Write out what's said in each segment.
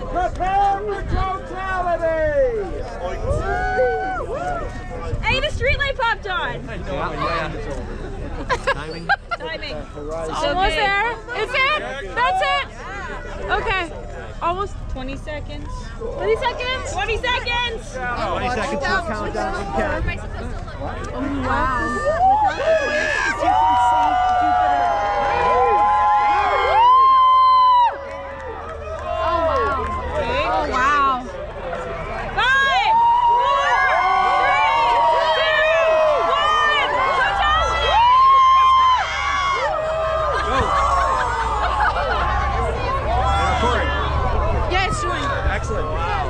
Prepare for totality! Hey, the street light popped on! Timing. Timing. Almost there. Is it? That's it. Okay. Almost 20 seconds. 20 seconds. 20 seconds! 20 seconds to countdown from Ken. Oh, wow. Excellent. Wow.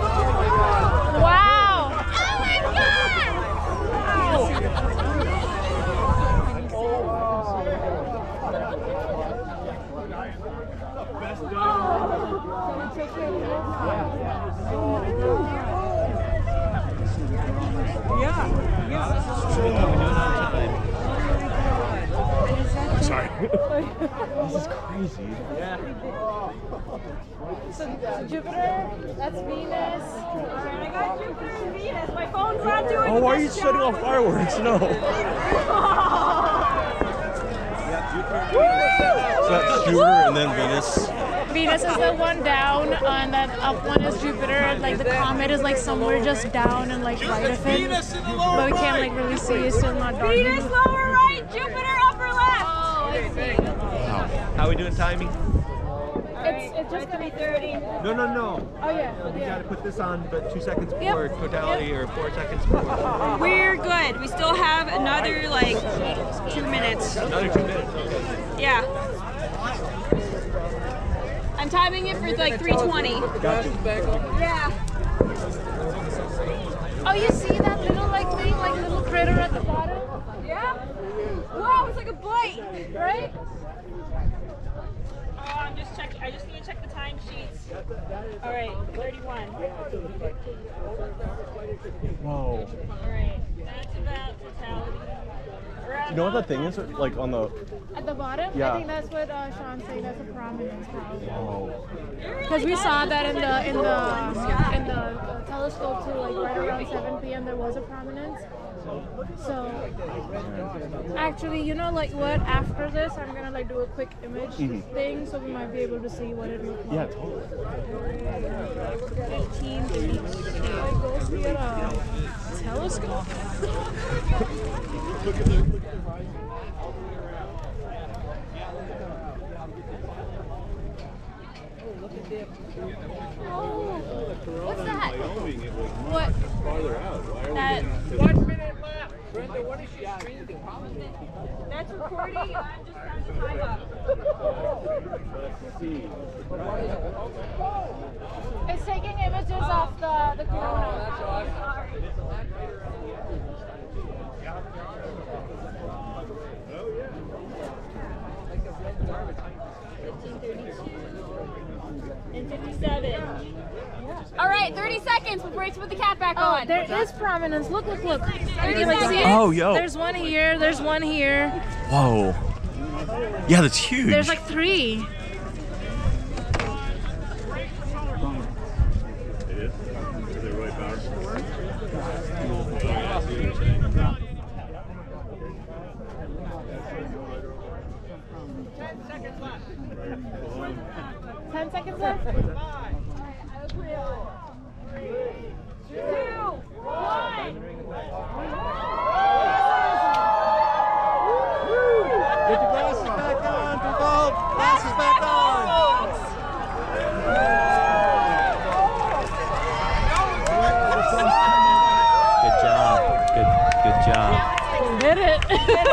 Sorry. This is crazy. Yeah. So Jupiter, that's Venus. Alright, I got Jupiter and Venus. My phone's not doing Oh, why are you setting off fireworks? No. So that's Jupiter and then Venus. Venus is the one down, and that up one is Jupiter. Like the comet is like somewhere just down and like right of it, but we can't like really see. It's still not dark. Venus lower right, Jupiter upper left! Oh, I see. How are we doing timing? It's just gonna be 30. No. Oh yeah. We gotta put this on, but 2 seconds before totality or 4 seconds before. We're good. We still have another like 2 minutes. Another 2 minutes. Okay. Yeah. I'm timing it for like 3:20. Gotcha. Yeah. Oh, you see that little like thing, like little critter at the bottom, Yeah? Whoa, it's like a bite! right? Oh, I'm just checking. I just need to check the time sheets. Alright, 31. Whoa. Alright, that's about totality. You know what the thing is? Like on the. At the bottom? Yeah. I think that's what Sean's saying. That's a prominence probably. Whoa. Because we saw that in the telescope too. Like right around 7 p.m. there was a prominence. So actually, you know, like what? After this, I'm gonna like do a quick image thing, so we might be able to see what it looks like. Yeah, totally. 1832. Like go see a telescope. Oh, what's that? What? That, 1 minute left. Brenda, what is she streaming? that's recording. I'm just trying to time up. It's taking images of the corona. And 57. Alright, 30 seconds before I put the cap back Oh, on. there is prominence. Look. You can like see it? Oh, yo. There's one here. There's one here. Whoa. Yeah, that's huge. There's like 3. It is? Is it really powerful? 10 seconds left. 5, 3, 2, 1. Get your glasses back on, people! Glasses back on! Good job. Good job. We did it.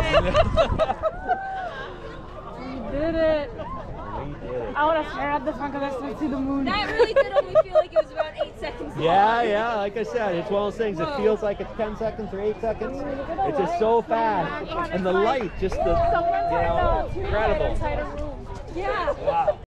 We did it. I want to stare at the front because I still see the moon. That really did only feel like it was about 8 seconds long. Yeah, like I said, it's one of those things. It feels like it's 10 seconds or 8 seconds. It's just so fast. And the light, just the, Someone's incredible. inside a room. Yeah. Wow.